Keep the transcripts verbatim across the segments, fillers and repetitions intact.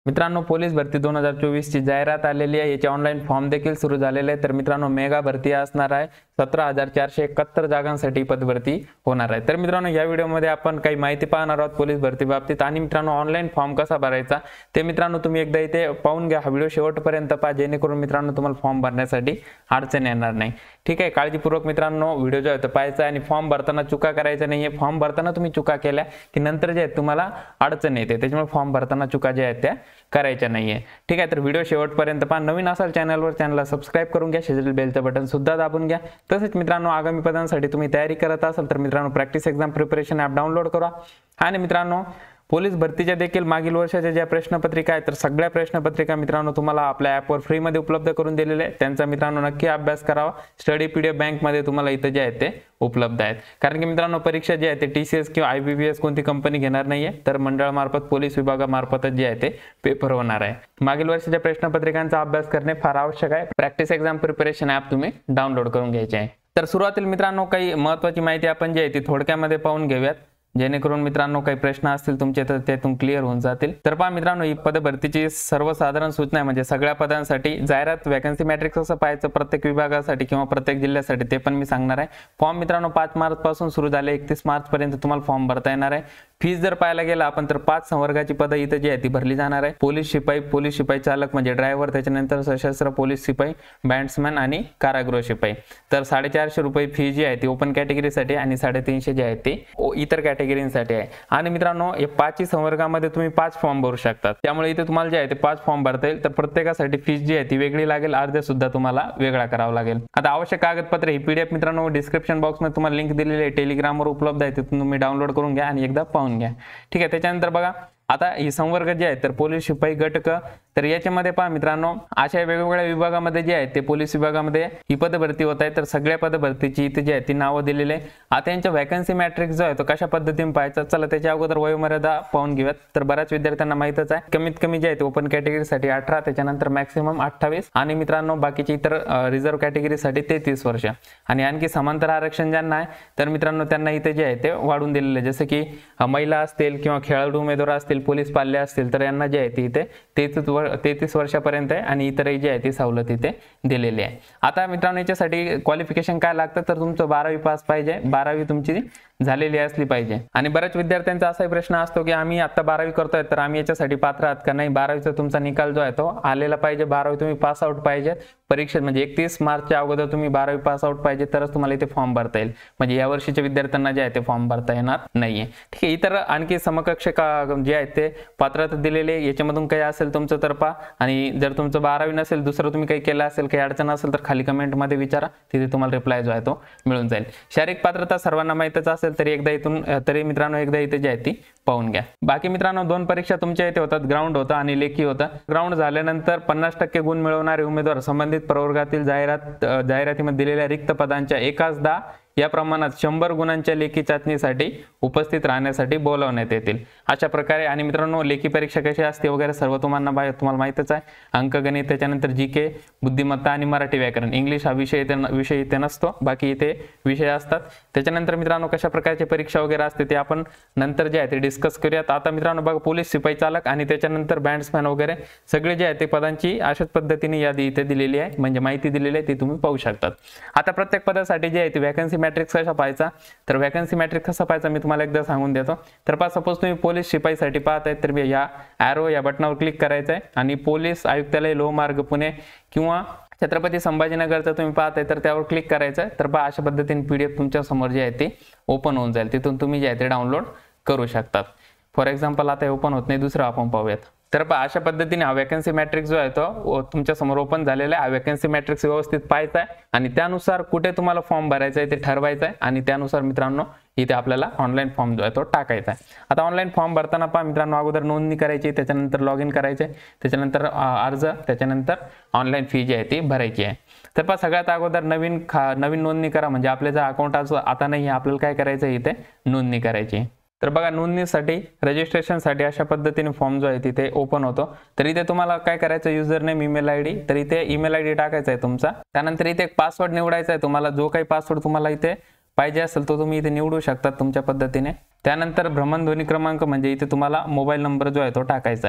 मित्रांनो, पोलीस भरती दोन हजार चोवीस ची जाहिरात आलेली आहे। याचे ऑनलाईन फॉर्म देखील सुरू झालेले आहे। तर मित्रांनो, मेगा भरती असणार आहे। सतरा हजार चारशे एकाहत्तर जागांसाठी पदभरती होणार आहे। तर मित्रांनो, या व्हिडिओमध्ये आपण काही माहिती पाहणार आहोत पोलीस भरती बाबतीत। आणि मित्रांनो, ऑनलाईन फॉर्म कसा भरायचा ते मित्रांनो तुम्ही एकदा इथे पाहून घ्या। हा व्हिडिओ शेवटपर्यंत पहा, जेणेकरून मित्रांनो तुम्हाला फॉर्म भरण्यासाठी अडचण येणार नाही। ठीक आहे, काळजीपूर्वक मित्रांनो व्हिडिओ जो आहे तो पाहायचा आणि फॉर्म भरताना चुका करायच्या नाहीये। फॉर्म भरताना तुम्ही चुका केल्या की नंतर जे आहे तुम्हाला अडचण येते, त्याच्यामुळे फॉर्म भरताना चुका जे आहेत त्या करायच्या नाहीये। ठीक आहे, तर व्हिडिओ शेवटपर्यंत पहा। नवीन असाल चॅनलवर चॅनलला सबस्क्राइब करून घ्या, शेजारील बेलचं बटन सुद्धा दाबून घ्या। तसेच मित्रांनो, आगामी पदांसाठी तुम्ही तयारी करत असाल तर मित्रांनो practice exam preparation app download करा। आणि मित्रांनो, पोलीस भरतीच्या देखील मागील वर्षाच्या ज्या प्रश्नपत्रिका आहेत तर सगळ्या प्रश्नपत्रिका मित्रांनो तुम्हाला आपल्या ॲपवर फ्रीमध्ये उपलब्ध करून दिलेले आहेत। त्यांचा मित्रांनो नक्की अभ्यास करावा। स्टडी पीडीएफ बँकमध्ये तुम्हाला इथे जे आहेत ते उपलब्ध आहेत। कारण की मित्रांनो, परीक्षा जी आहे ते टीसीएस किंवा आयबीपीएस कोणती कंपनी घेणार नाहीये, तर मंडळामार्फत पोलीस विभागामार्फतच जे आहे ते पेपर होणार आहे। मागील वर्षाच्या प्रश्नपत्रिकांचा अभ्यास करणे फार आवश्यक आहे। प्रॅक्टिस एक्झाम प्रिपरेशन ॲप तुम्ही डाउनलोड करून घ्यायचे आहे। तर सुरुवातील मित्रांनो काही महत्त्वाची माहिती आपण जी आहे ती थोडक्यामध्ये पाहून घेऊयात, जेणेकरून मित्रांनो काही प्रश्न असतील तुमचे तर त्यातून क्लिअर होऊन जातील। तर पहा मित्रांनो, ही पदभरतीची सर्वसाधारण सूचना आहे, म्हणजे सगळ्या पदांसाठी जाहिरात वॅकन्सी मॅट्रिक्स कसं पाहायचं प्रत्येक विभागासाठी किंवा प्रत्येक जिल्ह्यासाठी ते पण मी सांगणार आहे। फॉर्म मित्रांनो पाच मार्च पासून सुरू झाले, एकतीस मार्च पर्यंत तुम्हाला फॉर्म भरता येणार आहे। फीस जर पाहायला गेला आपण तर पाच संवर्गाची पदं इथे जी आहे ती भरली जाणार आहे। पोलीस शिपाई, पोलीस शिपाई चालक म्हणजे ड्रायव्हर, त्याच्यानंतर सशस्त्र पोलीस शिपाई, बँड्समॅन आणि कारागृह शिपाई। तर साडेचारशे रुपये फी जी आहे ती ओपन कॅटेगरीसाठी आणि साडेतीनशे जी आहे ती इतर कॅटेगरीसाठी आहे। आणि मित्रांनो, या पाचही संवर्गामध्ये तुम्ही पाच फॉर्म भरू शकतात, त्यामुळे इथे तुम्हाला जे आहे ते पाच फॉर्म भरता येईल। तर प्रत्येकासाठी फीस जी आहे ती वेगळी लागेल, अर्ज सुद्धा तुम्हाला वेगळा करावा लागेल। आता आवश्यक कागदपत्रे ही पीडीएफ मित्रांनो डिस्क्रिप्शन बॉक्समध्ये तुम्हाला लिंक दिलेली आहे, टेलिग्रामवर उपलब्ध आहे, तिथून तुम्ही डाउनलोड करून घ्या आणि एकदा पाहून घ्या। ठीक आहे, त्याच्यानंतर बघा आता ही संवर्ग जे आहे तर पोलीस शिपाई गटक, तर याच्यामध्ये पहा मित्रांनो अशा वेगवेगळ्या विभागामध्ये जे आहे ते पोलीस विभागामध्ये ही पदभरती होत आहे। तर सगळ्या पदभरतीची इथे जे आहे ती नावं दिलेली आहे। आता यांच्या वॅकन्सी मॅट्रिक्स जो आहे तो कशा पद्धतीने पाहायचा, चला त्याच्या अगोदर वयोमर्यादा पाहून घेऊयात। तर बऱ्याच विद्यार्थ्यांना माहितच आहे, कमीत कमी जे आहे ते ओपन कॅटेगरीसाठी अठरा, त्याच्यानंतर मॅक्सिमम अठ्ठावीस, आणि मित्रांनो बाकीची इतर रिझर्व्ह कॅटेगरीसाठी तेहतीस वर्ष। आणि आणखी समांतर आरक्षण ज्यांना आहे तर मित्रांनो त्यांना इथे जे आहे ते वाढून दिलेले आहे, जसं की महिला असतील किंवा खेळाडू उमेदवार असतील, पोलीस पाल्य असतील तर यांना जे आहे ती इथे तेहतीस तेहतीस वर्षापर्यंत आहे आणि इतरही जे आहे ती सवलत इथे दिलेली आहे। आता मित्रांनो याच्यासाठी क्वालिफिकेशन काय लागतं तर तुमचं बारावी पास पाहिजे, बारावी तुमची झालेली असली पाहिजे। आणि बऱ्याच विद्यार्थ्यांचा असाही प्रश्न असतो की आम्ही आता बारावी करतोय तर आम्ही याच्यासाठी पात्र आहात का? नाही, बारावीचा तुमचा निकाल जो आहे तो आलेला पाहिजे, बारावी तुम्ही पास आउट पाहिजे परीक्षेत, म्हणजे एकतीस मार्चच्या अगोदर तुम्ही बारावी पास आउट पाहिजे तरच तुम्हाला इथे फॉर्म भरता येईल। म्हणजे या वर्षीच्या विद्यार्थ्यांना जे आहे ते फॉर्म भरता येणार नाहीये। ठीक आहे, इतर आणखी समकक्ष जे आहेत ते पात्रता दिलेले याच्यामधून काही असेल तुमचं तर पहा। आणि जर तुमचं बारावी नसेल, दुसरं तुम्ही काही केलं असेल, काही अडचण असेल तर खाली कमेंटमध्ये विचारा, तिथे तुम्हाला रिप्लाय जो आहे तो मिळून जाईल। शारीरिक पात्रता सर्वांना माहितच असेल तरी एकदा इथून तरी मित्रांनो एकदा इथे जी आहे ती पाहून घ्या। बाकी मित्रांनो दोन परीक्षा तुमच्या इथे होतात, ग्राउंड होता आणि लेखी होता। ग्राउंड झाल्यानंतर पन्नास टक्के गुण मिळवणारे उमेदवार संबंधित प्रवर्गातील जाहिरात जाहिरातीमध्ये दिलेल्या रिक्त पदांच्या एकाच दहा या प्रमाणात शंभर गुणांच्या लेखी चाचणीसाठी उपस्थित राहण्यासाठी बोलावण्यात येतील, अशा प्रकारे। आणि मित्रांनो लेखी परीक्षा कशी असते वगैरे सर्व तुम्हाला तुम्हाला माहितच आहे। अंकगणित, त्याच्यानंतर जी के, बुद्धिमत्ता आणि मराठी व्याकरण, इंग्लिश हा विषय इथे विषय इथे नसतो, बाकी इथे विषय असतात। त्याच्यानंतर मित्रांनो कशा प्रकारची परीक्षा वगैरे असते ते आपण नंतर जे आहे ते डिस्कस करूयात। आता मित्रांनो बघा, पोलीस शिपाई चालक आणि त्याच्यानंतर बँड्समॅन वगैरे सगळे जे आहे ते पदांची अशाच पद्धतीने यादी इथे दिलेली आहे, म्हणजे माहिती दिलेली आहे ती तुम्ही पाहू शकतात। आता प्रत्येक पदासाठी जे आहे ते वॅकन्सी मॅट्रिक्स कसा पाहायचा, तर वॅकन्सी मॅट्रिक्स कसा पाहायचा मी तुम्हाला एकदा सांगून देतो। तर पहा, सपोज तुम्ही पोलीस शिपाईसाठी पाहत आहे तर या ॲरो या बटनावर क्लिक करायचं आहे आणि पोलीस आयुक्तालय लोहमार्ग पुणे किंवा छत्रपती संभाजीनगरचं तुम्ही पाहत आहे तर त्यावर क्लिक करायचं आहे। तर पहा अशा पद्धतीने पीडीएफ तुमच्या समोर जे आहे ती ओपन होऊन जाईल, तिथून तुम्ही जे आहे ते डाउनलोड करू शकतात। फॉर एक्झाम्पल आता ओपन होत नाही, दुसरं आपण पाहूयात। तर पहा अशा पद्धतीने हा वॅकन्सी मॅट्रिक्स जो आहे तो तुमच्या समोर ओपन झालेला आहे। हा वॅकन्सी मॅट्रिक्स व्यवस्थित पाहायचा आहे आणि त्यानुसार कुठे तुम्हाला फॉर्म भरायचा आहे ते ठरवायचं आहे आणि त्यानुसार मित्रांनो इथे आपल्याला ऑनलाईन फॉर्म जो आहे तो टाकायचा आहे। आता ऑनलाईन फॉर्म भरताना पहा मित्रांनो अगोदर नोंदणी करायची, त्याच्यानंतर लॉग इन करायचे, त्याच्यानंतर अर्ज, त्याच्यानंतर ऑनलाईन फी जी आहे ती भरायची आहे। तर पहा सगळ्यात अगोदर नवीन खा नवीन नोंदणी करा, म्हणजे आपले जर अकाउंट आता नाही आपल्याला काय करायचं इथे नोंदणी करायची। तर बघा नोंदणीसाठी रजिस्ट्रेशनसाठी अशा पद्धतीने फॉर्म जो आहे तिथे ओपन होतो। तर इथे तुम्हाला काय करायचं, युजर नेम, ईमेल आयडी, तर इथे ईमेल आयडी टाकायचा आहे तुमचा। त्यानंतर इथे एक पासवर्ड निवडायचा आहे तुम्हाला, जो काही पासवर्ड तुम्हाला इथे पाहिजे असेल तो तुम्ही इथे निवडू शकता तुमच्या पद्धतीने। त्यानंतर भ्रमणध्वनी क्रमांक म्हणजे इथे तुम्हाला मोबाईल नंबर जो आहे तो टाकायचा आहे।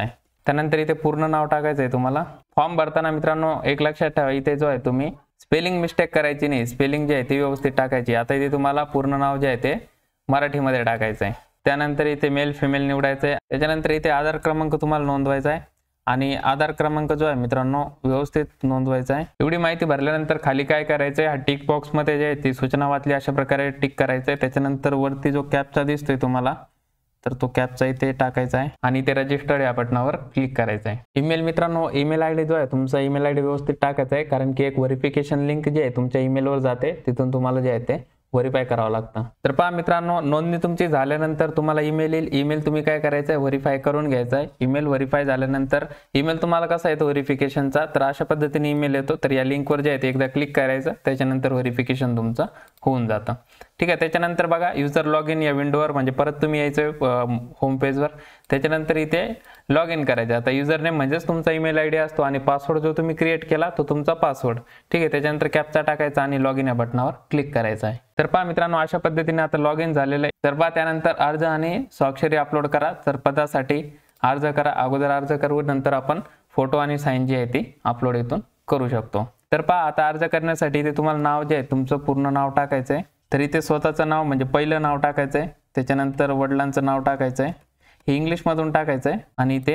त्यानंतर इथे पूर्ण नाव टाकायचं आहे तुम्हाला। फॉर्म भरताना मित्रांनो एक लक्षात ठेवा, इथे जो आहे तुम्ही स्पेलिंग मिस्टेक करायची नाही, स्पेलिंग जे आहे ती व्यवस्थित टाकायची। आता इथे तुम्हाला पूर्ण नाव जे आहे ते मराठीमध्ये टाकायचं आहे। त्यानंतर इथे मेल फिमेल निवडायचं आहे। त्याच्यानंतर इथे आधार क्रमांक तुम्हाला नोंदवायचा आहे आणि आधार क्रमांक जो आहे मित्रांनो व्यवस्थित नोंदवायचा आहे। एवढी माहिती भरल्यानंतर खाली काय करायचं आहे, हा टिक बॉक्स मध्ये जे आहे ती सूचना वाचली अशा प्रकारे टिक करायचं आहे। त्याच्यानंतर वरती जो कॅप्चा दिसतोय तुम्हाला, तर तो कॅप्चा इथे टाकायचा आहे आणि ते रजिस्टर्ड या बटनावर क्लिक करायचं आहे। ईमेल मित्रांनो, ईमेल आयडी जो आहे तुमचा ईमेल आयडी व्यवस्थित टाकायचा आहे, कारण की एक व्हेरिफिकेशन लिंक जे आहे तुमच्या ईमेलवर जाते, तिथून तुम्हाला जे आहे ते व्हेरीफाय करावं लागतं। तर पहा मित्रांनो, नोंदणी तुमची झाल्यानंतर तुम्हाला ईमेल येईल। ईमेल तुम्ही काय करायचं आहे, व्हेरीफाय करून घ्यायचा आहे। ईमेल व्हेरीफाय झाल्यानंतर ईमेल तुम्हाला कसा येतो व्हेरिफिकेशनचा, तर अशा पद्धतीने ईमेल येतो। तर या लिंकवर जे आहे ते एकदा क्लिक करायचं, त्याच्यानंतर व्हेरिफिकेशन तुमचं होऊन जातं। ठीक आहे, त्याच्यानंतर बघा युजर लॉग इन या विंडोवर, म्हणजे परत तुम्ही यायचं होम पेजवर। त्याच्यानंतर इथे लॉग इन करायचं। आता युजर नेम म्हणजेच तुमचा ईमेल आयडी असतो आणि पासवर्ड जो तुम्ही क्रिएट केला तो तुमचा पासवर्ड। ठीक आहे, त्याच्यानंतर कॅप्चा टाकायचा आणि लॉग इन या बटनावर क्लिक करायचं आहे। तर पहा मित्रांनो, अशा पद्धतीने आता लॉग इन झालेलं आहे। तर पहा त्यानंतर अर्ज आणि स्वाक्षरी अपलोड करा। तर पदासाठी अर्ज करा, अगोदर अर्ज करू, नंतर आपण फोटो आणि साईन जी आहे ती अपलोड इथून करू शकतो। तर पहा आता अर्ज करण्यासाठी इथे तुम्हाला नाव जे आहे तुमचं पूर्ण नाव टाकायचं आहे। तर इथे स्वतःचं नाव म्हणजे पहिलं नाव टाकायचं आहे, त्याच्यानंतर वडिलांचं नाव टाकायचं आहे, हे इंग्लिशमधून टाकायचं आहे आणि इथे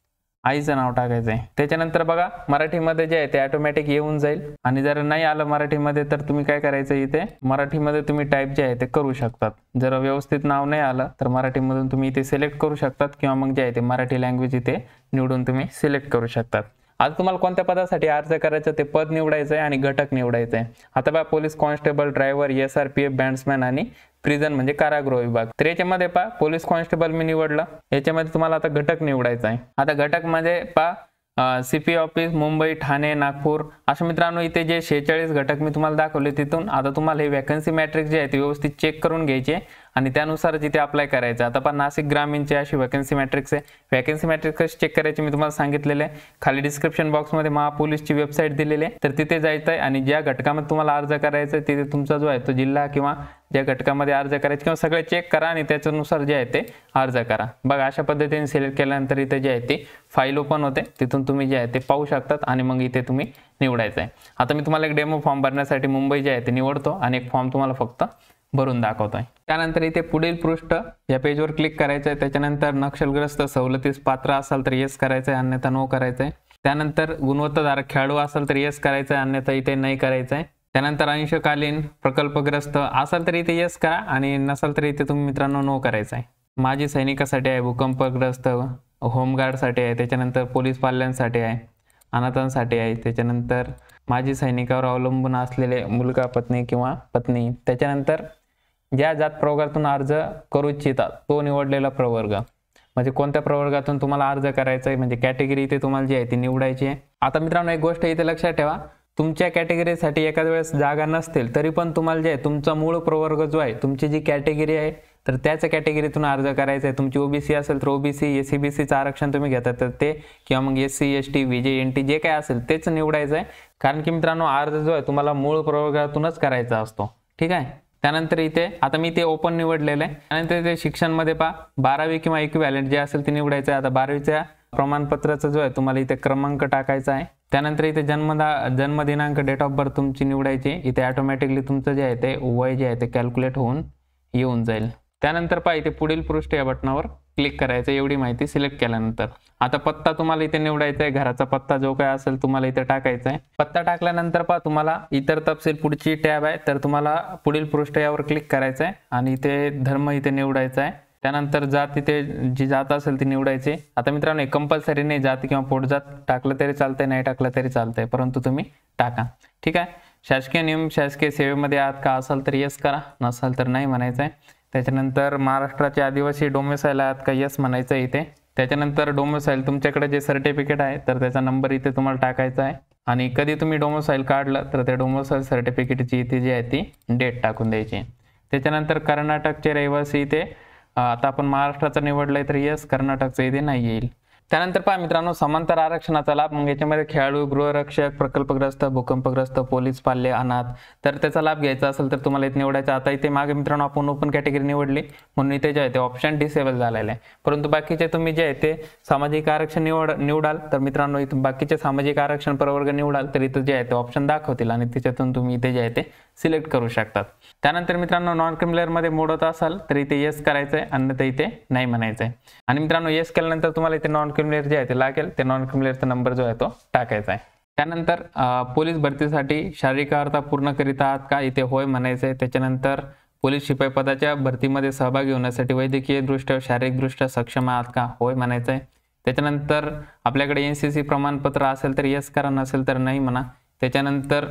आईचं नाव टाकायचं आहे। त्याच्यानंतर बघा मराठीमध्ये जे आहे ते ऑटोमॅटिक येऊन जाईल आणि जर नाही आलं मराठीमध्ये तर तुम्ही काय करायचं, इथे मराठीमध्ये तुम्ही टाईप जे आहे ते करू शकतात। जर व्यवस्थित नाव नाही आलं तर मराठीमधून तुम्ही इथे सिलेक्ट करू शकतात किंवा मग जे आहे ते मराठी लँग्वेज इथे निवडून तुम्ही सिलेक्ट करू शकतात। आज तुम्हाला कोणत्या पदासाठी अर्ज करायचं ते पद निवडायचं आहे आणि घटक निवडायचं आहे। आता बघा police constable, driver, S R P F, bandsman आणि प्रिझन म्हणजे कारागृह विभाग। तर याच्यामध्ये पहा पोलीस कॉन्स्टेबल मी निवडलं, याच्यामध्ये तुम्हाला आता घटक निवडायचा आहे। आता घटक मध्ये पहा सीपी ऑफिस मुंबई, ठाणे, नागपूर अशा मित्रांनो इथे जे शेहेचाळीस घटक मी तुम्हाला दाखवले तिथून आता तुम्हाला हे वॅकन्सी मॅट्रिक्स जे आहे ते व्यवस्थित चेक करून घ्यायचे आणि त्यानुसार जिथे अप्लाय करायचं। आता पण नाशिक ग्रामीणची अशी वॅकन्सी मॅट्रिक्स आहे। वॅकन्सी मॅट्रिक्स कशी चेक करायची मी तुम्हाला सांगितलेलं आहे। खाली डिस्क्रिप्शन बॉक्समध्ये महापोलीसची वेबसाईट दिलेली आहे, तर तिथे जायचं आहे आणि ज्या घटकामध्ये तुम्हाला अर्ज करायचा आहे तिथे तुमचा जो आहे तो जिल्हा किंवा ज्या घटकामध्ये अर्ज करायचे किंवा सगळे चेक करा आणि त्याच्यानुसार जे आहे ते अर्ज करा। बघा अशा पद्धतीने सिलेक्ट केल्यानंतर इथे जे आहे ते फाईल ओपन होते, तिथून तुम्ही जे आहे ते पाहू शकतात आणि मग इथे तुम्ही निवडायचं आहे। आता मी तुम्हाला एक डेमो फॉर्म भरण्यासाठी मुंबई जे आहे ते निवडतो आणि एक फॉर्म तुम्हाला फक्त भरून दाखवतोय। त्यानंतर इथे पुढील पृष्ठ या पेजवर क्लिक करायचं आहे। त्याच्यानंतर नक्षलग्रस्त सवलतीस पात्र असाल तर येस करायचं आहे, अन्यथा नो करायचं आहे। त्यानंतर गुणवत्ताधारक खेळाडू असाल तर येस करायचं आहे, अन्यथा इथे नाही करायचं आहे। त्यानंतर अंशकालीन प्रकल्पग्रस्त असाल तर इथे येस करा आणि नसाल तर इथे तुम्ही मित्रांनो नो करायचं आहे। माजी सैनिकासाठी आहे, भूकंपग्रस्त, होमगार्डसाठी आहे, त्याच्यानंतर पोलीस पाल्यांसाठी आहे, अनाथांसाठी आहे, त्याच्यानंतर माजी सैनिकावर अवलंबून असलेले मुलगा, पत्नी किंवा पत्नी, त्याच्यानंतर ज्या जात प्रवर्गातून अर्ज करू इच्छिता तो निवडलेला प्रवर्ग, म्हणजे कोणत्या प्रवर्गातून तुम्हाला अर्ज करायचा आहे म्हणजे कॅटेगरी इथे तुम्हाला जी आहे ती निवडायची आहे। आता मित्रांनो एक गोष्ट इथे लक्षात ठेवा, तुमच्या कॅटेगरीसाठी एखाद्या वेळेस जागा नसतील तरी पण तुम्हाला जे आहे तुमचा मूळ प्रवर्ग जो आहे तुमची जी कॅटेगरी आहे तर त्याच कॅटेगरीतून अर्ज करायचा आहे। तुमची ओबीसी असेल तर ओबीसी, एससीबीसीचं आरक्षण तुम्ही घेतात तर ते, किंवा मग एससी एसटी व्हीजे एनटी जे काय असेल तेच निवडायचं आहे, कारण की मित्रांनो अर्ज जो आहे तुम्हाला मूळ प्रवर्गातूनच करायचा असतो। ठीक आहे, त्यानंतर इथे आता मी ते ओपन निवडलेलं आहे। त्यानंतर इथे शिक्षणमध्ये पहा बारावी किंवा इक्विव्हॅलेंट जे असेल ते निवडायचं आहे। आता बारावीच्या प्रमाणपत्राचा जो आहे तुम्हाला इथे क्रमांक टाकायचा आहे। त्यानंतर इथे जन्मदा जन्मदिनांक डेट ऑफ बर्थ तुमची निवडायची, इथे ऑटोमॅटिकली तुमचं जे आहे ते वय जे आहे ते कॅल्क्युलेट होऊन येऊन जाईल। त्यानंतर पहा इथे पुढील पृष्ठ या बटनावर क्लिक करायचं, एवढी माहिती सिलेक्ट केल्यानंतर आता पत्ता तुम्हाला इथे निवडायचा आहे, घराचा पत्ता जो काय असेल तुम्हाला इथे टाकायचा आहे। पत्ता टाकल्यानंतर पहा तुम्हाला इतर तपशील पुढची टॅब आहे, तर तुम्हाला पुढील पृष्ठ यावर क्लिक करायचं आहे आणि इथे धर्म इथे निवडायचा आहे। त्यानंतर जात इथे जी जात असेल ती निवडायची। आता मित्रांनो कंपल्सरी नाही, जात किंवा पोटजात टाकलं तरी चालतंय, नाही टाकलं तरी चालतंय, परंतु तुम्ही टाका। ठीक आहे, शासकीय नियम शासकीय सेवेमध्ये आहात का असाल तर येस करा, नसाल तर नाही म्हणायचं आहे। त्याच्यानंतर महाराष्ट्राचे आदिवासी डोमेसाईल आहात का येस म्हणायचं आहे इथे। त्याच्यानंतर डोमेसाईल तुमच्याकडे जे सर्टिफिकेट आहे तर त्याचा नंबर इथे तुम्हाला टाकायचा आहे आणि कधी तुम्ही डोमेसाईल काढलं तर त्या डोमेसाईल सर्टिफिकेटची इथे जी आहे ती डेट टाकून द्यायची। त्याच्यानंतर कर्नाटकचे रहिवासी इथे आता आपण महाराष्ट्राचा निवडलाय तर येस, कर्नाटकचं इथे नाही येईल। त्यानंतर पहा मित्रांनो, समांतर आरक्षणाचा लाभ. मग याच्यामध्ये खेळाडू, गृहरक्षक, प्रकल्पग्रस्त, भूकंपग्रस्त, पोलीस, पाल्य, अनाथ, तर त्याचा लाभ घ्यायचा असेल तर तुम्हाला इथे निवडायचा. आता इथे मागे मित्रांनो आपण ओपन कॅटेगरी निवडली म्हणून इथे जे आहे ते ऑप्शन डिसेबल झालेले आहे. परंतु बाकीचे तुम्ही जे आहे ते सामाजिक आरक्षण निवड निवडाल तर मित्रांनो इथे बाकीचे सामाजिक आरक्षण प्रवर्ग निवडाल तर इथे जे आहे ते ऑप्शन दाखवतील आणि त्याच्यातून तुम्ही इथे जे आहे ते सिलेक्ट करू शकतात. त्यानंतर मित्रांनो नॉन क्रिमिनल मध्ये मोडत असाल तर इथे येस करायचं आहे, अन्यथा इथे नाही म्हणायचं आहे. आणि मित्रांनो येस केल्यानंतर तुम्हाला इथे नॉन क्रिमिनल जे आहे ते लागेल, ते नॉन क्रिमिनलचा नंबर जो आहे तो टाकायचा आहे. त्यानंतर पोलीस भरतीसाठी शारीरिक अर्हता पूर्ण करीत आहात का, इथे होय म्हणायचं आहे. त्याच्यानंतर पोलीस शिपाई पदाच्या भरतीमध्ये सहभागी होण्यासाठी वैद्यकीय दृष्ट्या शारीरिकदृष्ट्या सक्षम आहात का, होय म्हणायचं आहे. त्याच्यानंतर आपल्याकडे एन सी सी प्रमाणपत्र असेल तर येस करा, नसेल तर नाही म्हणा. त्याच्यानंतर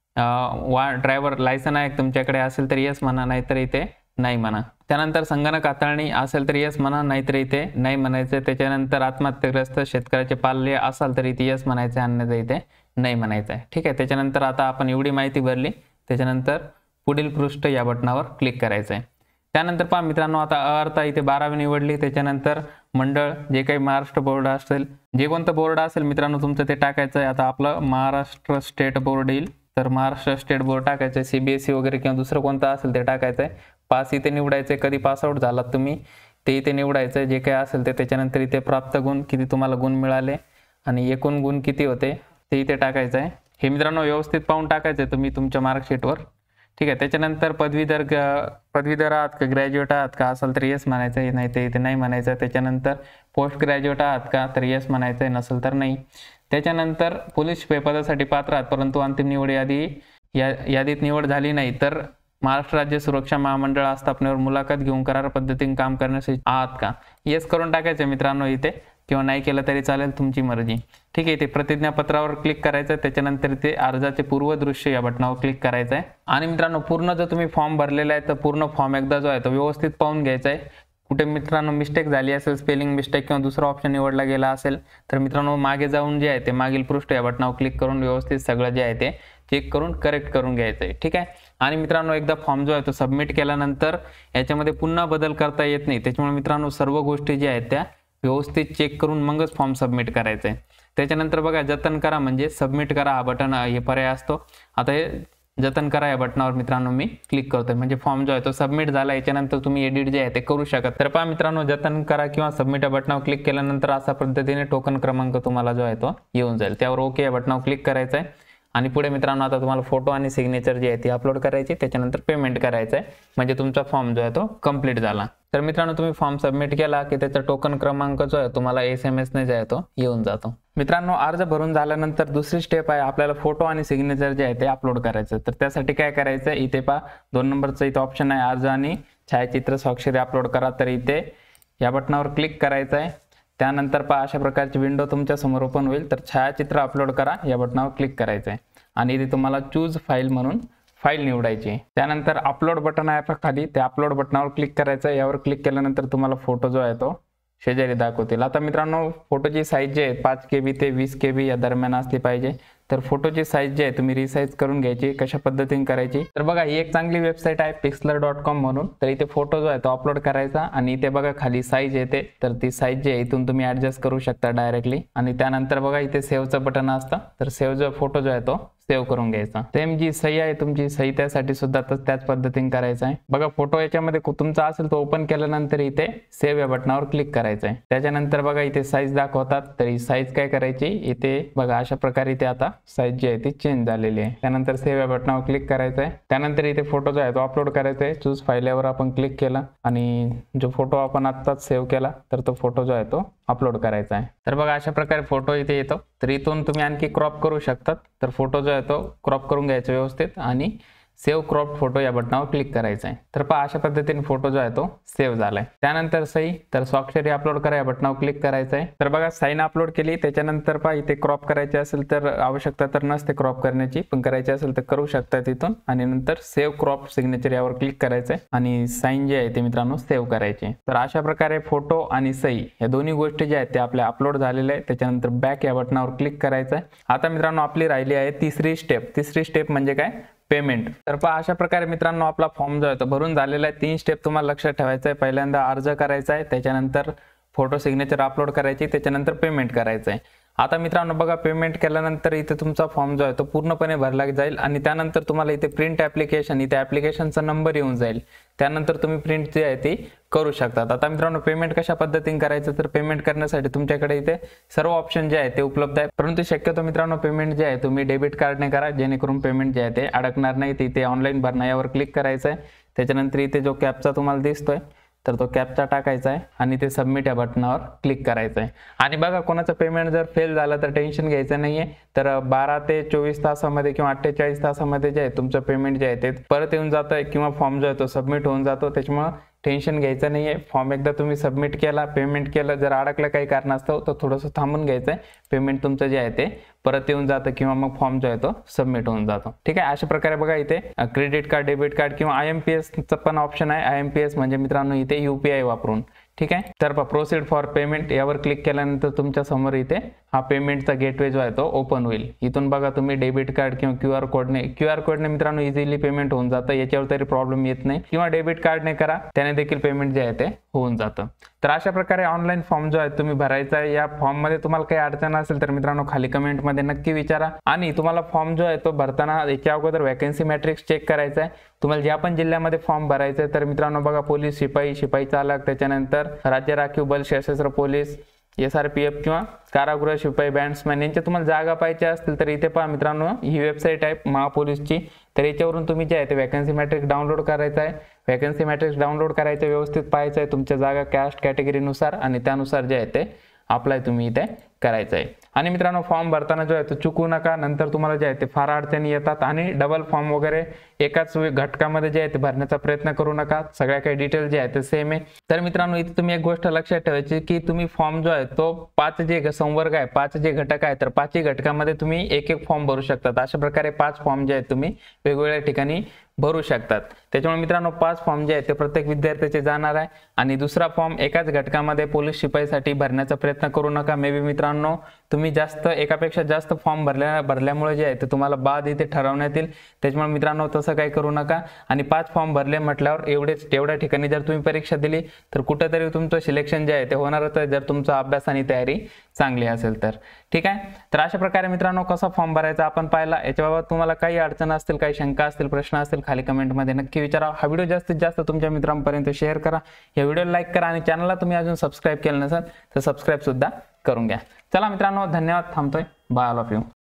वा ड्रायव्हर लायसन आहे तुमच्याकडे असेल तर येस म्हणा, नाहीतर इथे नाही म्हणा. त्यानंतर संगणक हाताळणी असेल तर येस म्हणा, नाहीतर इथे नाही म्हणायचं. त्याच्यानंतर आत्महत्याग्रस्त शेतकऱ्याचे पाल्य असाल तर इथे येस म्हणायचं, अन्यथा इथे नाही म्हणायचं आहे. ठीक आहे. त्याच्यानंतर आता आपण एवढी माहिती भरली, त्याच्यानंतर पुढील पृष्ठ या बटनावर क्लिक करायचं आहे. त्यानंतर पहा मित्रांनो, आता अर्थ इथे बारावी निवडली. त्याच्यानंतर मंडळ जे काही महाराष्ट्र बोर्ड असेल, जे कोणतं बोर्ड असेल मित्रांनो तुमचं ते टाकायचं आहे. आता आपलं महाराष्ट्र स्टेट बोर्ड येईल तर महाराष्ट्र स्टेट बोर्ड टाकायचं आहे. सीबीएसई वगैरे किंवा दुसरं कोणतं असेल ते टाकायचं आहे. पास इथे निवडायचं आहे, कधी पासआउट झालात तुम्ही ते इथे निवडायचं आहे, जे काही असेल ते. त्याच्यानंतर इथे प्राप्त गुण किती तुम्हाला गुण मिळाले आणि एकूण गुण किती होते ते इथे टाकायचं आहे. हे मित्रांनो व्यवस्थित पाहून टाकायचं आहे तुम्ही तुमच्या मार्कशीटवर. ठीक आहे. त्याच्यानंतर पदवीधर पदवीधर आहात का, ग्रॅज्युएट आहात का असेल तर येस म्हणायचं आहे, नाही ते इथे नाही म्हणायचं. त्याच्यानंतर पोस्ट ग्रॅज्युएट आहात का तर येस म्हणायचं आहे, नसेल तर नाही. त्याच्यानंतर पोलीस शिपाई पदासाठी पात्र आहात परंतु अंतिम निवड यादी या यादीत निवड झाली नाही तर महाराष्ट्र राज्य सुरक्षा महामंडळ आस्थापनेवर मुलाखत घेऊन करार पद्धतीने काम करण्यासाठी आहात का, येस करून टाकायचं मित्रांनो इथे, किंवा नाही केलं तरी चालेल, तुमची मर्जी. ठीक आहे. ते प्रतिज्ञापत्रावर क्लिक करायचं. त्याच्यानंतर ते अर्जाचे पूर्वदृश्य या बटनावर क्लिक करायचं आहे. आणि मित्रांनो पूर्ण जो तुम्ही फॉर्म भरलेला आहे तर पूर्ण फॉर्म एकदा जो आहे तो व्यवस्थित पाहून घ्यायचा आहे. कुठे मित्रांनो मिस्टेक झाली असेल, स्पेलिंग मिस्टेक किंवा दुसरा ऑप्शन निवडला गेला असेल तर मित्रांनो मागे जाऊन जे आहे ते मागील पृष्ठ या बटनावर क्लिक करून व्यवस्थित सगळं जे आहे ते चेक करून करेक्ट करून घ्यायचं आहे. ठीक आहे. आणि मित्रांनो एकदा फॉर्म जो आहे तो सबमिट केल्यानंतर याच्यामध्ये पुन्हा बदल करता येत नाही. त्याच्यामुळे मित्रांनो सर्व गोष्टी ज्या आहेत त्या व्यवस्थित चेक करून मगच फॉर्म सबमिट करायचा आहे. त्याच्यानंतर बघा जतन करा म्हणजे सबमिट करा हा बटन हे पर्याय असतो. आता हे जतन करा या बटनावर मित्रांनो मी क्लिक करतोय म्हणजे फॉर्म जो आहे तो सबमिट झाला. याच्यानंतर तुम्ही एडिट जे आहे ते करू शकता. तर पहा मित्रांनो जतन करा किंवा सबमिट या बटनावर क्लिक केल्यानंतर अशा पद्धतीने टोकन क्रमांक तुम्हाला जो आहे तो येऊन जाईल. त्यावर ओके या बटनावर क्लिक करायचं आहे. आणि पुढे मित्रांनो आता तुम्हाला फोटो आणि सिग्नेचर जी आहे ती अपलोड करायची, त्याच्यानंतर पेमेंट करायचं आहे म्हणजे तुमचा फॉर्म जो आहे तो कंप्लीट झाला. तर मित्रांनो तुम्ही फॉर्म सबमिट केला की त्याचा टोकन क्रमांक जो आहे तुम्हाला एस एम एस ने जो आहे तो येऊन जातो. मित्रांनो अर्ज भरून झाल्यानंतर दुसरी स्टेप आहे आपल्याला फोटो आणि सिग्नेचर जे आहे ते अपलोड करायचं. तर त्यासाठी काय करायचं, इथे पहा दोन नंबरचं इथे ऑप्शन आहे अर्ज आणि छायाचित्र स्वाक्षरी अपलोड करा. तर इथे या बटनावर क्लिक करायचं आहे. त्यानंतर पहा अशा प्रकारची विंडो तुमच्या समोर ओपन होईल. तर छायाचित्र अपलोड करा या बटनावर क्लिक करायचं आहे आणि इथे तुम्हाला चूज फाईल म्हणून फाईल निवडायची. त्यानंतर अपलोड बटन आहे खाली, त्या अपलोड बटनावर क्लिक करायचं. यावर क्लिक केल्यानंतर तुम्हाला फोटो जो आहे तो शेजारी दाखवतील. आता मित्रांनो फोटोची साईज जी आहे पाच के बी ते वीस के बी या दरम्यान असली पाहिजे. तर फोटोची साईज जी आहे तुम्ही रिसाईज करून घ्यायची. कशा पद्धतीने करायची तर बघा ही एक चांगली वेबसाईट आहे पिक्सलर डॉट कॉम म्हणून. तर इथे फोटो जो आहे तो अपलोड करायचा आणि इथे बघा खाली साईज येते. तर ती साईज जी आहे इथून तुम्ही ऍडजस्ट करू शकता डायरेक्टली. आणि त्यानंतर बघा इथे सेव्हचं बटन असतं. तर सेव्ह जो फोटो जो आहे तो सेव्ह करून घ्यायचा. सेम जी सही आहे तुमची सही त्यासाठी सुद्धा त्याच पद्धतीने करायचं आहे. बघा फोटो याच्यामध्ये तुमचा असेल तो ओपन केल्यानंतर इथे सेव्ह या बटनावर क्लिक करायचं आहे. त्याच्यानंतर बघा इथे साईज दाखवतात. तर ही साईज काय करायची इथे बघा अशा प्रकारे इथे आता साईज जी आहे ती चेंज झालेली आहे. त्यानंतर सेव्ह या बटनावर क्लिक करायचं आहे. त्यानंतर इथे फोटो जो आहे तो अपलोड करायचा आहे. चूज फाईलवर आपण क्लिक केला आणि जो फोटो आपण आत्ताच सेव्ह केला तर तो फोटो जो आहे तो अपलोड करायचा आहे. तर बघा अशा प्रकारे फोटो इथे येतो. तर इथून तुम्ही आणखी क्रॉप करू शकतात. तर फोटो जो आहे तो क्रॉप करून घ्यायचा व्यवस्थित आणि सेव्ह क्रॉप फोटो या बटनावर क्लिक करायचं आहे. तर पहा अशा पद्धतीने फोटो जो आहे तो सेव्ह झालाय. त्यानंतर सही तर स्वाक्षरी अपलोड करा या बटनावर क्लिक करायचं आहे. तर बघा साईन अपलोड केली. त्याच्यानंतर पहा इथे क्रॉप करायची असेल तर आवश्यकता तर नसते क्रॉप करण्याची, पण करायची असेल तर करू शकता तिथून. आणि नंतर सेव्ह क्रॉप सिग्नेचर यावर क्लिक करायचं आहे आणि साईन जे आहे ते मित्रांनो सेव्ह करायचे. तर अशा प्रकारे फोटो आणि सही या दोन्ही गोष्टी ज्या आहेत त्या आपल्या अपलोड झालेल्या आहेत. त्याच्यानंतर बॅक या बटनावर क्लिक करायचं आहे. आता मित्रांनो आपली राहिली आहे तिसरी स्टेप. तिसरी स्टेप म्हणजे काय, पेमेंट. तर पहा अशा प्रकारे मित्रांनो आपला फॉर्म जो आहे तो भरून झालेला आहे. तीन स्टेप तुम्हाला लक्षात ठेवायचं आहे. पहिल्यांदा अर्ज करायचा आहे, त्याच्यानंतर फोटो सिग्नेचर अपलोड करायची, त्याच्यानंतर पेमेंट करायचं आहे। आता मित्रांनो बघा, पेमेंट केल्यानंतर इथे तुमचा फॉर्म जो आहे तो पूर्णपणे भरला जाईल आणि त्यानंतर तुम्हाला इथे प्रिंट ॲप्लिकेशन, इथे ॲप्लिकेशनचा नंबर येऊन जाईल, त्यानंतर तुम्ही प्रिंट जी आहे ती करू शकतात। आता मित्रांनो पेमेंट कशा पद्धतीने करायचं, तर पेमेंट करण्यासाठी तुमच्याकडे इथे सर्व ऑप्शन जे आहे ते उपलब्ध आहे, परंतु शक्यतो मित्रांनो पेमेंट जे आहे तुम्ही डेबिट कार्डने करा, जेणेकरून पेमेंट जे आहे ते अडकणार नाही। इथे ऑनलाईन भरणा यावर क्लिक करायचं आहे, त्याच्यानंतर इथे जो कॅप्चा तुम्हाला दिसतोय तर तो कॅप्चा टाकायचा आहे आणि ते सबमिट या बटनावर क्लिक करायचं आहे। आणि बघा, कोणाचं पेमेंट जर फेल झालं तर टेन्शन घ्यायचं नाहीये, तर बारा ते चोवीस तासामध्ये किंवा अठ्ठेचाळीस तासामध्ये जे आहे तुमचं पेमेंट जे आहे ते परत येऊन जातं आहे किंवा फॉर्म जो आहे तो सबमिट होऊन जातो, त्याच्यामुळे टेन्शन घ्यायचं नाहीये। फॉर्म एकदा तुम्ही सबमिट केला, पेमेंट केलं, जर अडकलं काही कारणास्तव तर थोडंसं थांबून घ्यायचं आहे, पेमेंट तुमचं जे आहे ते परत येऊन जातं किंवा मग फॉर्म जो आहे तो सबमिट होऊन जातो। ठीक आहे, अशा प्रकारे बघा इथे क्रेडिट कार्ड, डेबिट कार्ड किंवा आय एम पी एसचं पण ऑप्शन आहे। आय एम पी एस म्हणजे मित्रांनो इथे यू पी आय वापरून, ठीक आहे, तर प्रोसीड फॉर पेमेंट यावर क्लिक केल्यानंतर तुमच्या समोर इथे हा पेमेंटचा गेटवे जो आहे तो ओपन होईल। इथून बघा तुम्ही डेबिट कार्ड किंवा क्यू आर कोडने क्यू आर कोडने मित्रांनो इझिली पेमेंट होऊन जातं, याच्यावर तरी प्रॉब्लेम येत नाही, किंवा डेबिट कार्डने करा, त्याने देखील पेमेंट जे आहे ते होऊन जातं। तर अशा प्रकारे ऑनलाईन फॉर्म जो आहे तुम्ही भरायचा आहे। या फॉर्म मध्ये तुम्हाला काही अडचण असेल तर मित्रांनो खाली कमेंट मध्ये नक्की विचारा। आणि तुम्हाला फॉर्म जो आहे तो भरताना याच्या अगोदर वॅकन्सी मॅट्रिक्स चेक करायचा आहे, तुम्हाला ज्या पण जिल्ह्यामध्ये फॉर्म भरायचा आहे। तर मित्रांनो बघा, पोलीस, शिपाई, शिपाई चालक, त्याच्यानंतर राज्य राखीव बल सशस्त्र police, S R P F किंवा कारागृह शिपाई, बँड्समॅन यांच्या तुम्हाला जागा पाहिजे असतील तर इथे पहा मित्रांनो, ही वेबसाईट आहे महापोलीसची, तर याच्यावरून तुम्ही जे आहे ते वॅकन्सी मॅट्रिक्स डाउनलोड करायचा आहे। वॅकन्सी मॅट्रिक्स डाउनलोड करायचं, व्यवस्थित पाहायचं आहे तुमच्या जागा कास्ट कॅटेगरीनुसार आणि त्यानुसार जे आहे ते अप्लाय तुम्ही इथे करायचं आहे। आणि मित्रांनो फॉर्म भरताना जो आहे तो चुकू नका, नंतर तुम्हाला जे आहे ते फार अडचणी येतात आणि डबल फॉर्म वगैरे एकाच घटकामध्ये जे आहे ते भरण्याचा प्रयत्न करू नका, सगळ्या काही डिटेल जे आहे ते सेम आहे। तर मित्रांनो इथे तुम्ही एक गोष्ट लक्षात ठेवायची की तुम्ही फॉर्म जो आहे तो पाच जे संवर्ग आहे, पाच जे घटक आहे, तर पाचही घटकामध्ये तुम्ही एक एक फॉर्म भरू शकतात। अशा प्रकारे पाच फॉर्म जे आहेत तुम्ही वेगवेगळ्या ठिकाणी भरू शकतात। त्याच्यामुळे मित्रांनो पाच फॉर्म जे आहेत ते प्रत्येक विद्यार्थ्याचे जाणार आहे आणि दुसरा फॉर्म एकाच घटकामध्ये पोलीस शिपाईसाठी भरण्याचा प्रयत्न करू नका। मे बी मित्रांनो तुम्ही जास्त एकापेक्षा जास्त फॉर्म भरल्या भरल्यामुळे जे आहे ते तुम्हाला बाद इथे ठरवण्यात येईल, त्याच्यामुळे मित्रांनो तसं काही करू नका। आणि पाच फॉर्म भरले म्हटल्यावर एवढेच तेवढ्या ठिकाणी जर तुम्ही परीक्षा दिली तर कुठेतरी तुमचं सिलेक्शन जे आहे ते होणारच आहे, जर तुमचा अभ्यास आणि तयारी चांगली असेल तर। ठीक आहे, तर अशा प्रकारे मित्रांनो कसा फॉर्म भरायचा आपण पाहिला। याच्याबाबत तुम्हाला काही अडचण असतील, काही शंका असतील, प्रश्न असतील, खाली कमेंटमध्ये नक्की विचारा। हा व्हिडिओ जास्तीत जास्त तुमच्या मित्रांपर्यंत शेअर करा, या व्हिडिओला लाईक करा आणि चॅनलला तुम्ही अजून सबस्क्राईब केलं नसेल तर सबस्क्राईब सुद्धा करून घ्या। चला मित्रांनो, धन्यवाद, थांबतोय, बाय ऑल ऑफ यू।